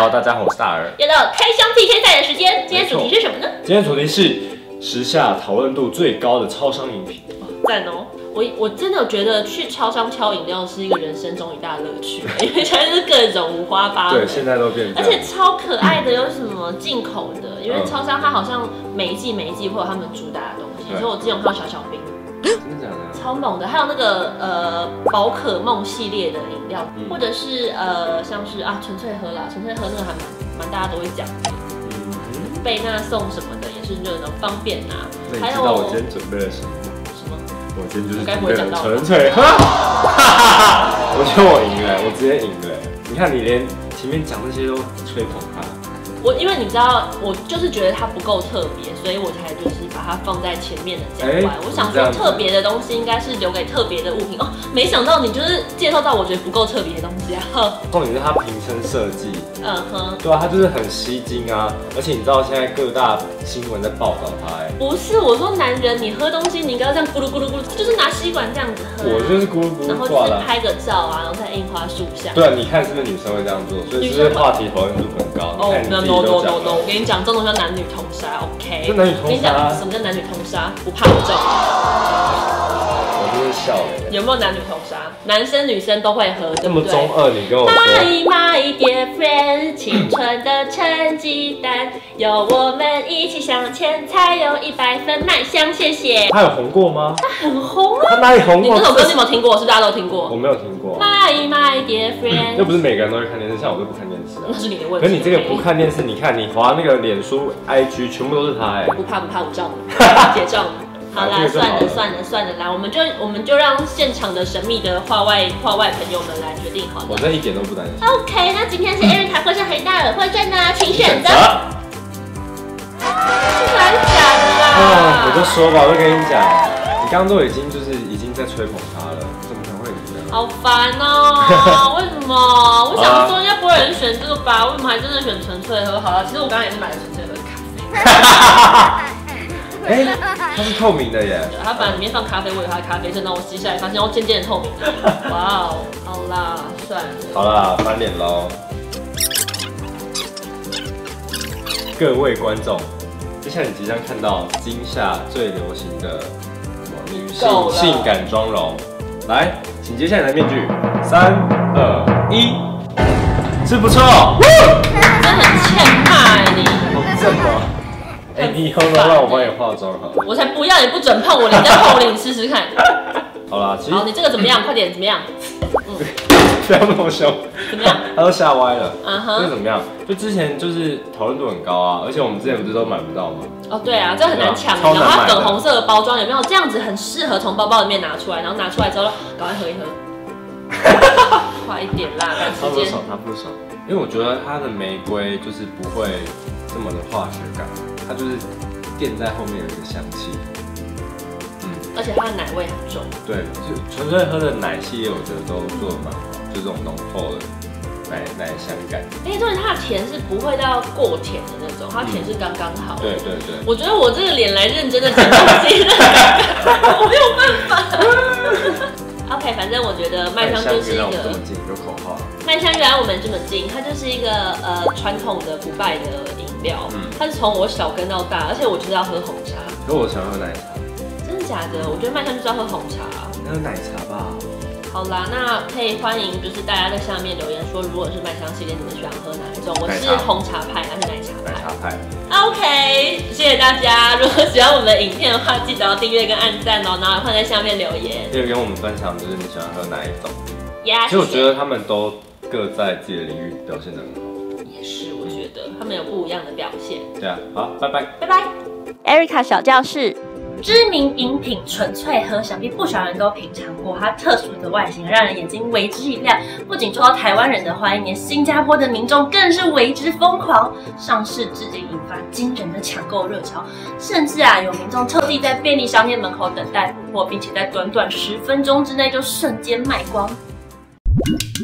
Hello， 大家好，我是大儿。 又到开箱 PK 赛的时间，今天主题是什么呢？ 今天主题是时下讨论度最高的超商饮品。 赞哦！我真的觉得去超商挑饮料是一个人生中一大乐趣，因为现在是各种五花八门。 对，现在都变这样。 而且超可爱的，有什么进口的？因为超商它好像每一季会有他们主打的东西，所以我之前有看到小小冰。 真的假的？ 超猛的，还有那个宝可梦系列的饮料，或者是像是纯粹喝啦，纯粹喝那个还蛮大家都会讲的。贝纳颂什么的也是那种方便拿。 那你知道我今天准备了什么？ 什么？ 我今天就是该不会讲到纯粹喝。我觉得我赢了，我直接赢了。你看你连前面讲那些都吹捧他。 因为你知道，我就是觉得它不够特别，所以我才就是把它放在前面的讲完。我想说特别的东西应该是留给特别的物品哦，没想到你就是介绍到我觉得不够特别的东西啊。 重点是它瓶身设计，对啊，它就是很吸睛啊，而且你知道现在各大新闻在报道它， 不是我说男人你喝东西你应该这样咕噜咕噜咕噜，就是拿吸管这样子喝。 我就是咕噜咕噜， 然后就是拍个照啊，然后在樱花树下。 对啊，你看是不是女生会这样做？所以是不是话题讨论度很高？ 哦，no，我跟你讲，这种叫男女通杀 ，OK？ 这男女通杀。我跟你讲， 什么叫男女通杀？不怕不中。 我真是笑了。 有没有男女通杀？男生女生都会喝，对不对？ 这么中二，你跟我说。 My dear friend， 青春的成绩单，有我们一起向前，才有100分。麦香，谢谢。 他有红过吗？ 他很红啊。 他哪里红过？ 你这首歌你有没有听过？是不是大家都听过？ 我没有听过。 My dear friend， 又不是每个人都会看电视，像我就不看电视。 那是你的问题。 可是你这个不看电视，你看你滑那个脸书、IG， 全部都是他不怕，我中，结账。好啦，算了啦，我们就让现场的神秘的话外朋友们来决定好了。 我这一点都不担心。 OK， 那今天是艾瑞卡或是黑大尔获胜呢，请选择。是蛮假的啦。 我就说吧，我就跟你讲，你刚刚都已经在吹捧他了，怎么可能会赢呢？ 好烦哦！为什么？我想说应该不会有人选这个吧？为什么还真的选纯粹喝？好了，其实我刚刚也是买了纯粹喝咖啡。 它是透明的耶。 它本来里面放咖啡，我以为它的咖啡，然后我吸下来发现要渐渐的透明。哇哦，好啦，算了。 好啦，翻脸喽。各位观众，接下来你即将看到今夏最流行的女性性感妆容。来，请接下来的面具，3、2、1，是不错。 真的很欠骂你。 好正哦。你以后都让我帮你化妆好了。 我才不要，你不准碰我，脸在碰我脸，你试试看。 好啦，其实你这个怎么样？快点，怎么样？ 不要那么凶。 怎么样？ 他都吓歪了。这怎么样？就之前就是讨论度很高啊，而且我们之前不是都买不到吗？ 哦，对啊，这很难抢。然后它粉红色的包装有没有？这样子很适合从包包里面拿出来，然后拿出来之后赶快喝一喝。快一点啦，赶时间。 他不爽，因为我觉得它的玫瑰就是不会这么的化学感。它就是垫在后面有一个香气， 而且它的奶味很重。对， 就纯粹喝的奶系列，我觉得都做的蛮好，就这种浓厚的奶香感。 重点它的甜是不会到过甜的那种，它甜是刚刚好。 对。 我觉得我这个脸来认真的讲东西，我没有办法。OK， 反正我觉得麦香就是一个这么近，有口号。 麦香原来我们这么近，它就是一个传统的不败的饮料，它是从我小跟到大，而且我就是要喝红茶。 可我想喝奶茶。 真的假的？我觉得麦香就是要喝红茶。 那喝奶茶吧。好啦，那可以欢迎就是大家在下面留言说，如果是麦香系列，你们喜欢喝哪一种？我是红茶派还是奶茶派？ 奶茶派。 OK， 谢谢大家。如果喜欢我们的影片的话，记得要订阅跟按赞哦，然后欢迎在下面留言， 可以跟我们分享，就是你喜欢喝哪一种。 其实我觉得他们都各在自己的领域表现得很好。 也是，我觉得他们有不一样的表现。 对啊，好，拜拜。 拜拜。Erica 小教室。知名饮品纯粹喝，想必不少人都品尝过。它特殊的外形让人眼睛为之一亮，不仅受到台湾人的欢迎，连新加坡的民众更是为之疯狂。上市至今引发惊人的抢购热潮，甚至有民众特地在便利商店门口等待补货，并且在短短10分钟之内就瞬间卖光。